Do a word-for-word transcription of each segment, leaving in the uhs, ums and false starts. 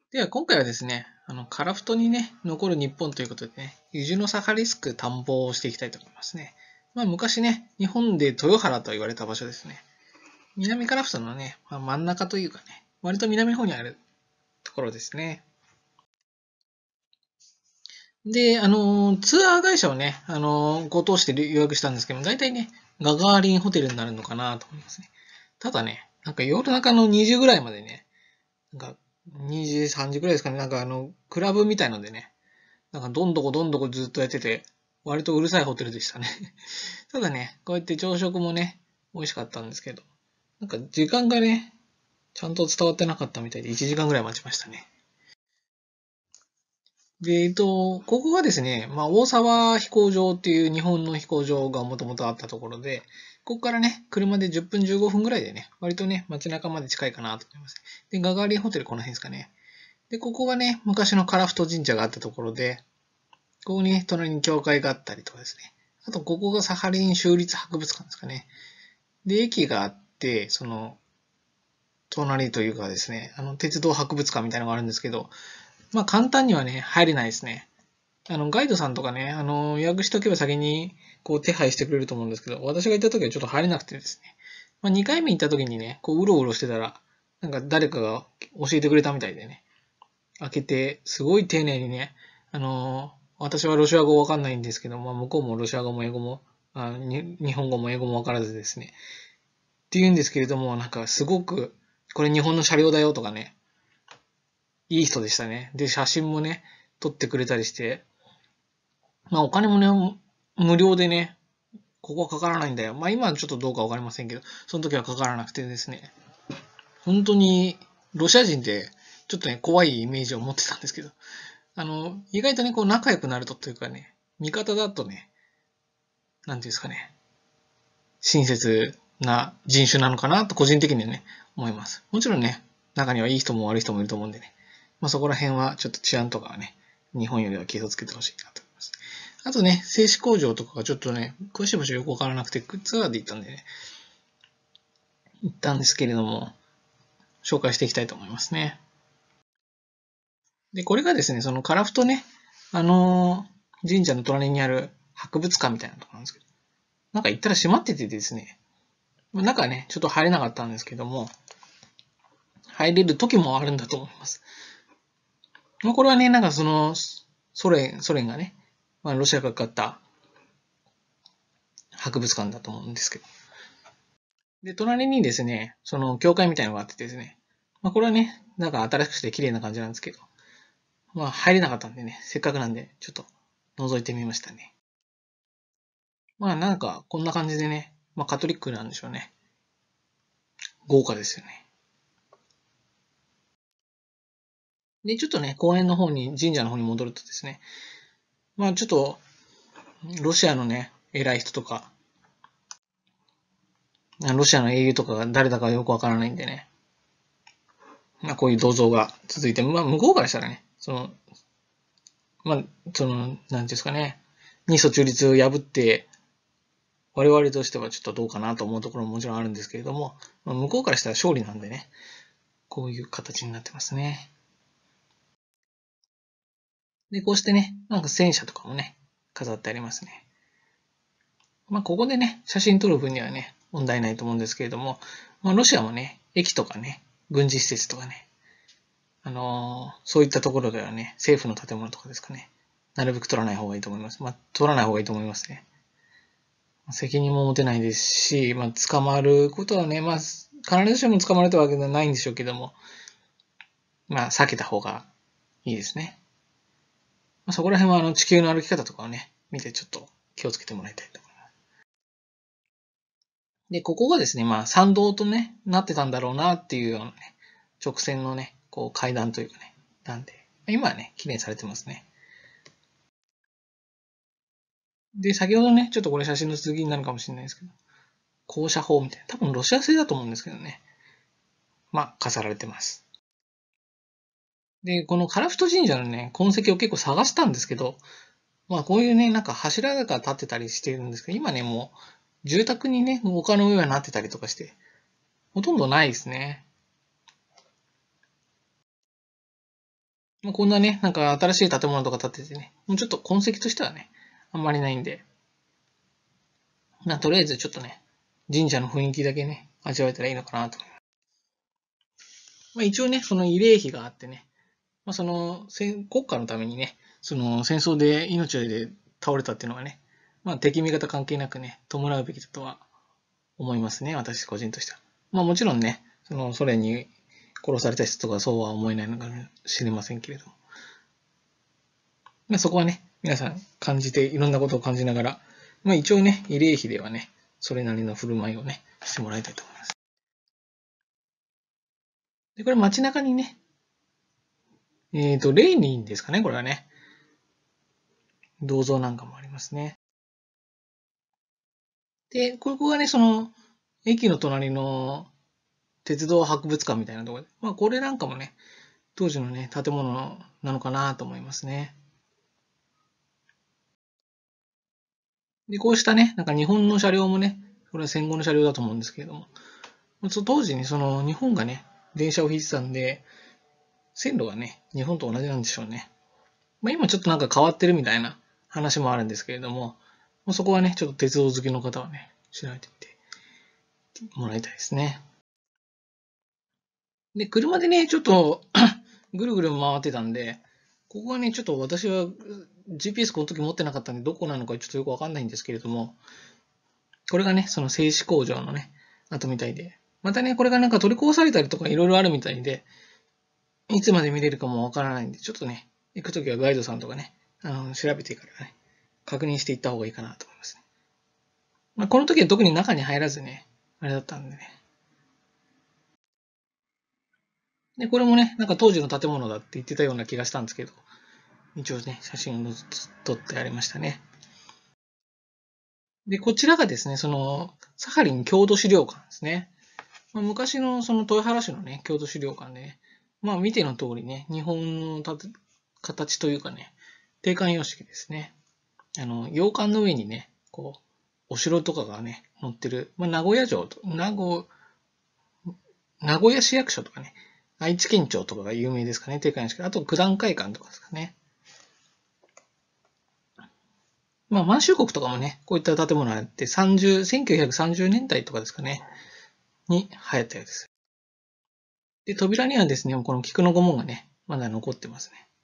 では今回はですね、あの、カラフトにね、残る日本ということでね、ユジノサハリスク探訪をしていきたいと思いますね。まあ昔ね、日本で豊原と言われた場所ですね。南カラフトのね、まあ、真ん中というかね、割と南の方にあるところですね。で、あの、ツアー会社をね、あの、ご通して予約したんですけども、大体ね、ガガーリンホテルになるのかなと思いますね。ただね、なんか夜中のにじぐらいまでね、なんかにじ、さんじぐらいですかね、なんかあの、クラブみたいのでね、なんかどんどこどんどこずっとやってて、割とうるさいホテルでしたね。ただね、こうやって朝食もね、美味しかったんですけど、なんか時間がね、ちゃんと伝わってなかったみたいでいちじかんぐらい待ちましたね。で、えっと、ここがですね、まあ、大沢飛行場っていう日本の飛行場がもともとあったところで、ここからね、車でじゅっぷんじゅうごふんぐらいでね、割とね、街中まで近いかなと思います。で、ガガーリンホテルこの辺ですかね。で、ここがね、昔のカラフト神社があったところで、ここにね、隣に教会があったりとかですね。あと、ここがサハリン州立博物館ですかね。で、駅があって、その、隣というかですね、あの、鉄道博物館みたいなのがあるんですけど、まあ、簡単にはね、入れないですね。あの、ガイドさんとかね、あの、予約しとけば先に、こう、手配してくれると思うんですけど、私が行った時はちょっと入れなくてですね。まあ、にかいめ行った時にね、こう、うろうろしてたら、なんか誰かが教えてくれたみたいでね、開けて、すごい丁寧にね、あの私はロシア語わかんないんですけど、まあ、向こうもロシア語も英語も、あに日本語も英語もわからずですね。って言うんですけれども、なんかすごく、これ日本の車両だよとかね、いい人でしたね。で、写真もね、撮ってくれたりして、まあお金もね、無料でね、ここはかからないんだよ。まあ今はちょっとどうかわかりませんけど、その時はかからなくてですね、本当にロシア人ってちょっとね、怖いイメージを持ってたんですけど、あの、意外とね、こう仲良くなるとというかね、味方だとね、なんていうんですかね、親切な人種なのかなと個人的にはね、思います。もちろんね、中にはいい人も悪い人もいると思うんでね、まあそこら辺はちょっと治安とかはね、日本よりは気をつけてほしいなと思います。あとね、製紙工場とかがちょっとね、詳しい場所よくわからなくて、ツアーで行ったんでね、行ったんですけれども、紹介していきたいと思いますね。で、これがですね、そのカラフトね、あのー神社の隣にある博物館みたいなところなんですけど、なんか行ったら閉まっててですね、中はね、ちょっと入れなかったんですけども、入れる時もあるんだと思います。まあ、これはね、なんかその、ソ連、ソ連がね、まあ、ロシアが買った博物館だと思うんですけど。で、隣にですね、その教会みたいなのがあってですね、まあ、これはね、なんか新しくて綺麗な感じなんですけど、まあ入れなかったんでね、せっかくなんで、ちょっと覗いてみましたね。まあなんか、こんな感じでね、まあカトリックなんでしょうね。豪華ですよね。で、ちょっとね、公園の方に、神社の方に戻るとですね、まあちょっと、ロシアのね、偉い人とか、ロシアの英雄とかが誰だかよくわからないんでね、まあこういう銅像が続いて、まあ向こうからしたらね、その、まあ、その、なんていうんですかね、二祖中立を破って、我々としてはちょっとどうかなと思うところももちろんあるんですけれども、まあ、向こうからしたら勝利なんでね、こういう形になってますね。で、こうしてね、なんか戦車とかもね、飾ってありますね。まあ、ここでね、写真撮る分にはね、問題ないと思うんですけれども、まあ、ロシアもね、駅とかね、軍事施設とかね、あのーそういったところではね、政府の建物とかですかね、なるべく取らない方がいいと思います。まあ、取らない方がいいと思いますね。責任も持てないですし、まあ、捕まることはね、まあ、必ずしも捕まるというわけではないんでしょうけども、まあ、避けた方がいいですね。まあ、そこら辺はあの地球の歩き方とかをね、見てちょっと気をつけてもらいたいと思います。で、ここがですね、まあ、参道とね、なってたんだろうなっていうようなね、直線のね、こう階段というかね、なんで、今はね、綺麗にされてますね。で、先ほどね、ちょっとこれ写真の続きになるかもしれないですけど、降車法みたいな、多分ロシア製だと思うんですけどね、まあ、飾られてます。で、このカラフト神社のね、痕跡を結構探したんですけど、まあこういうね、なんか柱が立ってたりしてるんですけど、今ね、もう住宅にね、丘の上はなってたりとかして、ほとんどないですね。 まあ、こんなね、なんか新しい建物とか建ててね、もうちょっと痕跡としてはね、あんまりないんで、まあ、とりあえずちょっとね、神社の雰囲気だけね、味わえたらいいのかなと思います。まあ、一応ね、その慰霊碑があってね、まあ、その、国家のためにね、その戦争で命で倒れたっていうのはね、まあ、敵味方関係なくね、弔うべきだとは思いますね、私個人としては。まあ、もちろんね、そのソ連に殺された人とかそうは思えないのかもしれませんけれども。まあ、そこはね、皆さん感じて、いろんなことを感じながら、まあ一応ね、慰霊碑ではね、それなりの振る舞いをね、してもらいたいと思います。で、これ街中にね、えっと、レーニンですかね、これはね。銅像なんかもありますね。で、ここがね、その、駅の隣の鉄道博物館みたいなところで、まあこれなんかもね、当時のね、建物なのかなと思いますね。で、こうしたね、なんか日本の車両もね、これは戦後の車両だと思うんですけれども、当時にその日本がね、電車を引いてたんで、線路がね、日本と同じなんでしょうね。まあ、今ちょっとなんか変わってるみたいな話もあるんですけれども、そこはね、ちょっと鉄道好きの方はね、調べてみてもらいたいですね。で、車でね、ちょっとぐるぐる回ってたんで、ここはね、ちょっと私は ジーピーエス この時持ってなかったんで、どこなのかちょっとよくわかんないんですけれども、これがね、その製紙工場のね、跡みたいで、またね、これがなんか取り壊されたりとかいろいろあるみたいで、いつまで見れるかもわからないんで、ちょっとね、行くときはガイドさんとかね、あの、調べてからね、確認していった方がいいかなと思いますね。まあ、この時は特に中に入らずね、あれだったんでね。で、これもね、なんか当時の建物だって言ってたような気がしたんですけど、一応ね、写真を撮ってありましたね。で、こちらがですね、その、サハリン郷土資料館ですね。まあ、昔のその豊原市のね、郷土資料館でね、まあ見ての通りね、日本の形というかね、定冠様式ですね。あの、洋館の上にね、こう、お城とかがね、載ってる、まあ、名古屋城と、名古、名古屋市役所とかね、愛知県庁とかが有名ですかね、定冠式。あと、九段会館とかですかね。まあ、満州国とかもね、こういった建物があって、さんじゅう、せんきゅうひゃくさんじゅうねんだいとかですかね、に流行ったようです。で、扉にはですね、この菊の御紋がね、まだ残ってますね。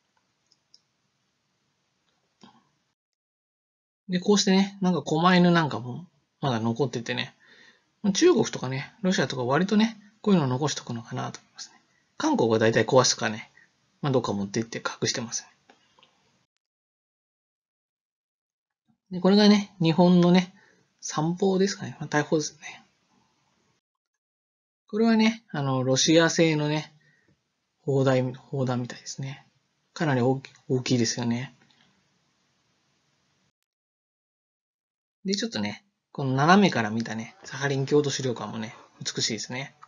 で、こうしてね、なんか狛犬なんかもまだ残っててね、中国とかね、ロシアとか割とね、こういうのを残しとくのかなと思いますね。韓国は大体壊すとかね、まあ、どっか持って行って隠してますね。で、これがね、日本のね、三宝ですかね。まあ、大砲ですね。これはね、あの、ロシア製のね、砲弾、砲弾みたいですね。かなり大き大きいですよね。で、ちょっとね、この斜めから見たね、サハリン郷土資料館もね、美しいですね。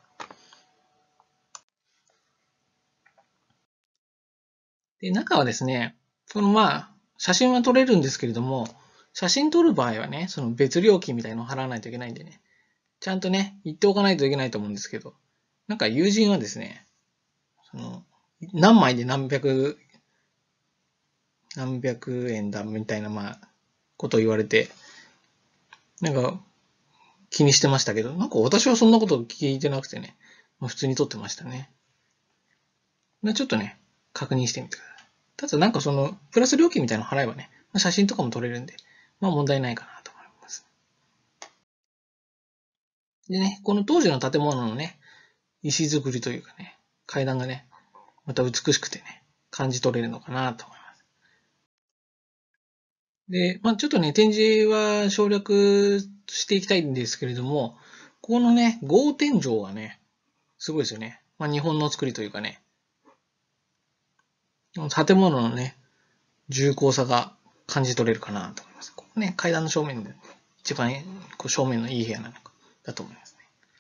で、中はですね、そのまあ、写真は撮れるんですけれども、写真撮る場合はね、その別料金みたいのを払わないといけないんでね、ちゃんとね、言っておかないといけないと思うんですけど、なんか友人はですね、その、何枚で何百、何百円だみたいな、まあ、ことを言われて、なんか気にしてましたけど、なんか私はそんなこと聞いてなくてね、普通に撮ってましたね。ちょっとね、確認してみてください。ただなんかその、プラス料金みたいなの払えばね、写真とかも撮れるんで、まあ問題ないかなと思います。でね、この当時の建物のね、石造りというかね、階段がね、また美しくてね、感じ取れるのかなと思います。で、まあちょっとね、展示は省略していきたいんですけれども、このね、豪天井がね、すごいですよね。まあ日本の作りというかね、建物のね、重厚さが感じ取れるかなと思います。ここね、階段の正面で一番こう正面のいい部屋なのかだと思いますね。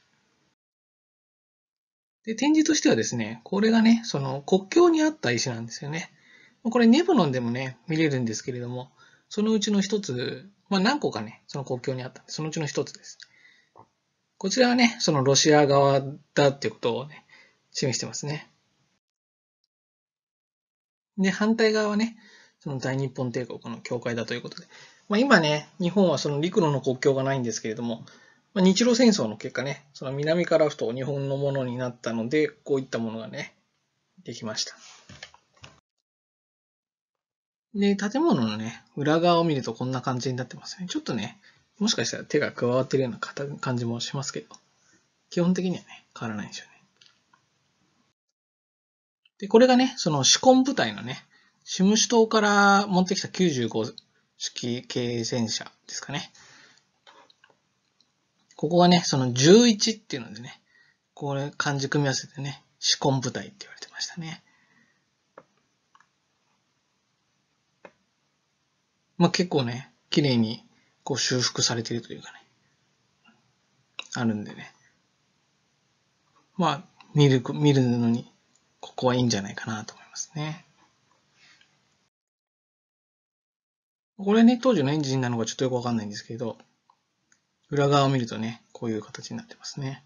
で、展示としてはですね、これがね、その国境にあった石なんですよね。これネブロンでもね、見れるんですけれども、そのうちの一つ、まあ何個かね、その国境にあったんで、そのうちの一つです。こちらはね、そのロシア側だっていうことをね、示してますね。 で、反対側はね、その大日本帝国の境界だということで。まあ、今ね、日本はその陸路の国境がないんですけれども、まあ、日露戦争の結果ね、その南からふと日本のものになったので、こういったものがね、できました。で、建物のね、裏側を見るとこんな感じになってますね。ちょっとね、もしかしたら手が加わってるような感じもしますけど、基本的にはね、変わらないんですよね。で、これがね、その主根部隊のね、シムシュ島から持ってきたきゅうじゅうご式軽戦車ですかね。ここがね、そのじゅういちっていうのでね、これ漢字組み合わせてね、主根部隊って言われてましたね。まあ結構ね、綺麗にこう修復されているというかね、あるんでね。まあ、見る、見るのに、ここはいいんじゃないかなと思いますね。これね、当時のエンジンなのかちょっとよくわかんないんですけど、裏側を見るとね、こういう形になってますね。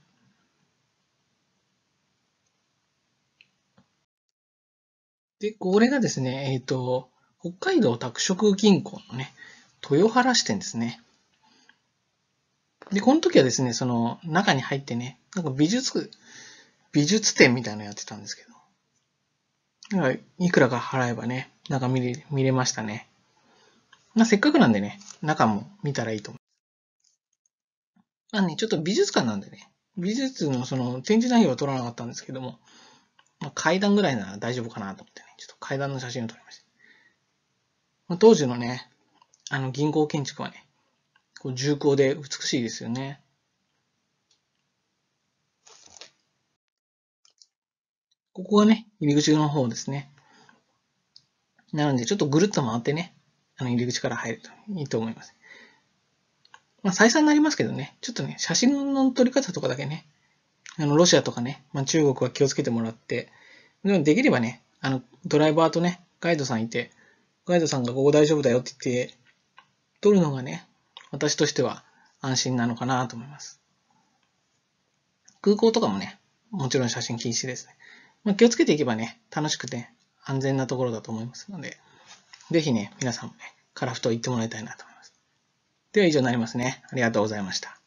で、これがですね、えっと、北海道拓殖銀行のね、豊原支店ですね。で、この時はですね、その中に入ってね、なんか美術、美術展みたいなのやってたんですけど、なんかいくらか払えばね、中見れ、見れましたね。まあ、せっかくなんでね、中も見たらいいと思う。まあね、ちょっと美術館なんでね、美術のその展示内容は撮らなかったんですけども、まあ、階段ぐらいなら大丈夫かなと思ってね、ちょっと階段の写真を撮りました。まあ、当時のね、あの銀行建築はね、こう重厚で美しいですよね。ここがね、入り口の方ですね。なので、ちょっとぐるっと回ってね、あの入り口から入るといいと思います。まあ、再三になりますけどね、ちょっとね、写真の撮り方とかだけね、あの、ロシアとかね、まあ、中国は気をつけてもらって、でもできればね、あの、ドライバーとね、ガイドさんいて、ガイドさんがここ大丈夫だよって言って、撮るのがね、私としては安心なのかなと思います。空港とかもね、もちろん写真禁止ですね。まあ、気をつけていけばね、楽しくて安全なところだと思いますので、ぜひね、皆さんもね、カラフト行ってもらいたいなと思います。では以上になりますね。ありがとうございました。